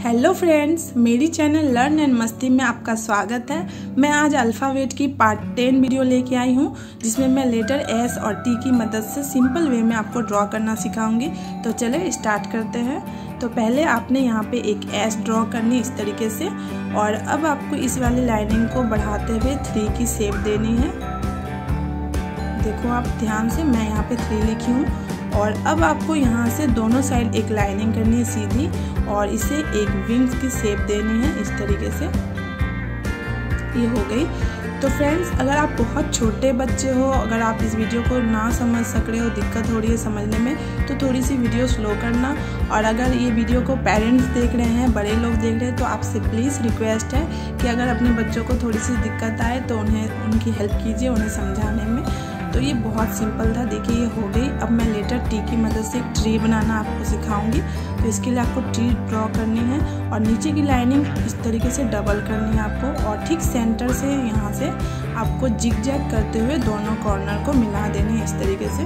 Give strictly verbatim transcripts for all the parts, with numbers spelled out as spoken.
Hello friends, मेरी channel learn and मस्ती में आपका स्वागत है। मैं आज अल्फ़ाबेट की पार्ट टेन वीडियो लेके आई हूँ, जिसमें मैं लेटर एस और टी की मदद से सिंपल वे में आपको ड्रॉ करना सिखाऊंगी। तो चले स्टार्ट करते हैं। तो पहले आपने यहाँ पे एक एस ड्रॉ करनी इस तरीके से, और अब आपको इस वाली लाइनिंग को बढ़ाते हुए थ्री की शेप देनी है। देखो आप ध्यान से, मैं यहाँ पे थ्री लिखी हूँ। और अब आपको यहाँ से दोनों साइड एक लाइनिंग करनी है सीधी, और इसे एक विंग्स की शेप देनी है इस तरीके से। ये हो गई। तो फ्रेंड्स, अगर आप बहुत छोटे बच्चे हो, अगर आप इस वीडियो को ना समझ सक रहे हो, दिक्कत हो रही है समझने में, तो थोड़ी सी वीडियो स्लो करना। और अगर ये वीडियो को पेरेंट्स देख रहे हैं, बड़े लोग देख रहे हैं, तो आपसे प्लीज़ रिक्वेस्ट है कि अगर अपने बच्चों को थोड़ी सी दिक्कत आए तो उन्हें उनकी हेल्प कीजिए, उन्हें समझाने में। तो ये बहुत सिंपल था। देखिए ये हो गई। अब मैं लेटर टी की मदद से एक ट्री बनाना आपको सिखाऊंगी। तो इसके लिए आपको ट्री ड्रॉ करनी है, और नीचे की लाइनिंग इस तरीके से डबल करनी है आपको, और ठीक सेंटर से यहाँ से आपको जिग जैग करते हुए दोनों कॉर्नर को मिला देनी है इस तरीके से।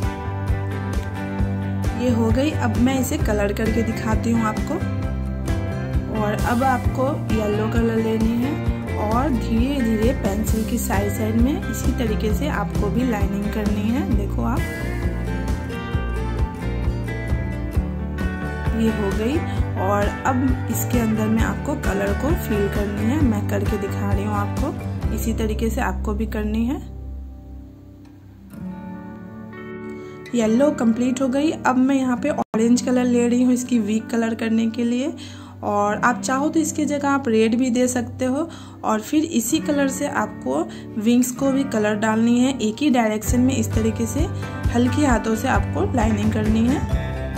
ये हो गई। अब मैं इसे कलर करके दिखाती हूँ आपको। और अब आपको येलो कलर लेनी है, और धीरे धीरे पेंसिल की साइड साइड में इसी तरीके से आपको भी लाइनिंग करनी है। देखो आप, ये हो गई। और अब इसके अंदर में आपको कलर को फिल करनी है। मैं करके दिखा रही हूँ आपको। इसी तरीके से आपको भी करनी है। येलो कंप्लीट हो गई। अब मैं यहाँ पे ऑरेंज कलर ले रही हूँ इसकी वीक कलर करने के लिए, और आप चाहो तो इसकी जगह आप रेड भी दे सकते हो। और फिर इसी कलर से आपको विंग्स को भी कलर डालनी है। एक ही डायरेक्शन में इस तरीके से हल्के हाथों से आपको लाइनिंग करनी है।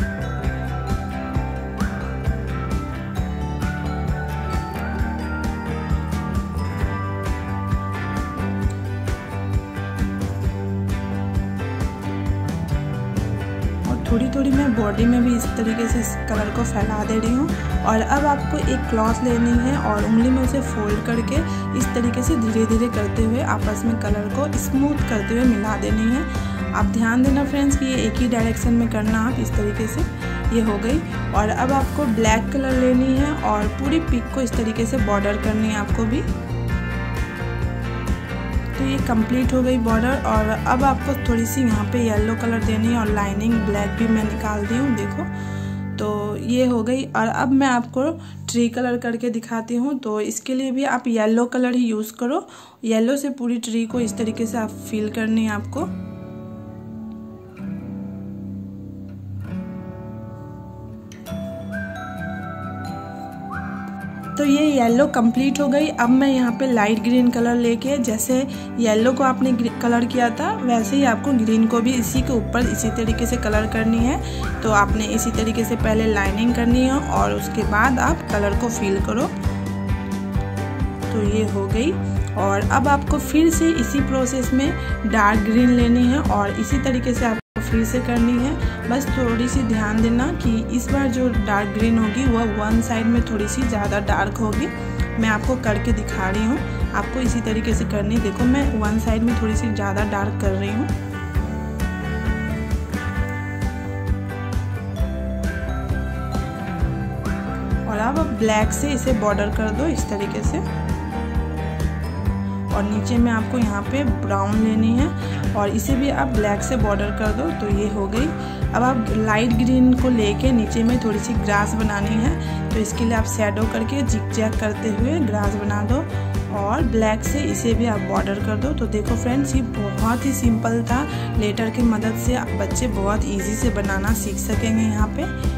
थोड़ी थोड़ी मैं बॉडी में भी इस तरीके से इस कलर को फैला दे रही हूँ। और अब आपको एक क्लॉथ लेनी है, और उंगली में उसे फोल्ड करके इस तरीके से धीरे धीरे करते हुए आपस में कलर को स्मूथ करते हुए मिला देनी है। आप ध्यान देना फ्रेंड्स कि ये एक ही डायरेक्शन में करना आप इस तरीके से। ये हो गई। और अब आपको ब्लैक कलर लेनी है, और पूरी पिक को इस तरीके से बॉर्डर करनी है आपको भी। तो ये कंप्लीट हो गई बॉर्डर। और अब आपको थोड़ी सी यहाँ पे येलो कलर देनी है, और लाइनिंग ब्लैक भी मैं निकाल दी हूँ, देखो। तो ये हो गई। और अब मैं आपको ट्री कलर करके दिखाती हूँ। तो इसके लिए भी आप येलो कलर ही यूज़ करो। येलो से पूरी ट्री को इस तरीके से आप फिल करनी है आपको। तो ये येलो कंप्लीट हो गई। अब मैं यहाँ पे लाइट ग्रीन कलर लेके, जैसे येलो को आपने कलर किया था वैसे ही आपको ग्रीन को भी इसी के ऊपर इसी तरीके से कलर करनी है। तो आपने इसी तरीके से पहले लाइनिंग करनी है, और उसके बाद आप कलर को फिल करो। तो ये हो गई। और अब आपको फिर से इसी प्रोसेस में डार्क ग्रीन लेनी है, और इसी तरीके से आप फिर से करनी है। बस थोड़ी सी ध्यान देना कि इस बार जो डार्क ग्रीन होगी वह वन साइड में थोड़ी सी ज़्यादा डार्क होगी। मैं आपको करके दिखा रही हूँ, आपको इसी तरीके से करनी। देखो मैं वन साइड में थोड़ी सी ज़्यादा डार्क कर रही हूँ। और अब ब्लैक से इसे बॉर्डर कर दो इस तरीके से। और नीचे में आपको यहाँ पे ब्राउन लेनी है, और इसे भी आप ब्लैक से बॉर्डर कर दो। तो ये हो गई। अब आप लाइट ग्रीन को लेके नीचे में थोड़ी सी ग्रास बनानी है। तो इसके लिए आप शैडो करके जिग जैग करते हुए ग्रास बना दो, और ब्लैक से इसे भी आप बॉर्डर कर दो। तो देखो फ्रेंड्स, ये बहुत ही सिंपल था। लेटर की मदद से बच्चे बहुत ईजी से बनाना सीख सकेंगे यहाँ पे।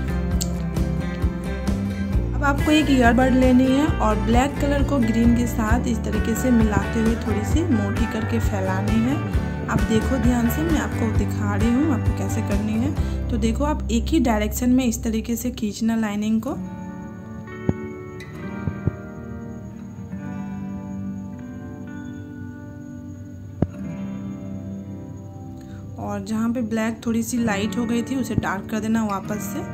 आपको एक ईयरबड लेनी है, और ब्लैक कलर को ग्रीन के साथ इस तरीके से मिलाते हुए थोड़ी सी मोटी करके फैलानी है। आप देखो ध्यान से, मैं आपको दिखा रही हूँ आपको कैसे करनी है। तो देखो आप एक ही डायरेक्शन में इस तरीके से खींचना लाइनिंग को। और जहाँ पे ब्लैक थोड़ी सी लाइट हो गई थी उसे डार्क कर देना वापस से।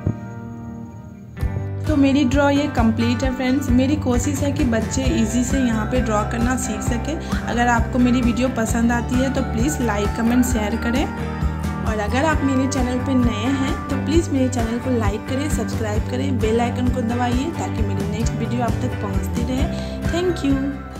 तो मेरी ड्रॉ ये कंप्लीट है फ्रेंड्स। मेरी कोशिश है कि बच्चे इजी से यहाँ पे ड्रॉ करना सीख सके। अगर आपको मेरी वीडियो पसंद आती है तो प्लीज़ लाइक कमेंट शेयर करें। और अगर आप मेरे चैनल पे नए हैं तो प्लीज़ मेरे चैनल को लाइक करें, सब्सक्राइब करें, बेल आइकन को दबाइए ताकि मेरी नेक्स्ट वीडियो आप तक पहुंचती रहे। Thank you.